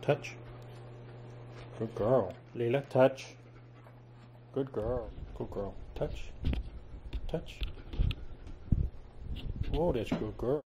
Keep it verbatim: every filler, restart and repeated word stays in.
Touch. Good girl. Leela, touch. Good girl. Good girl. Touch. Touch. Oh, that's a good girl.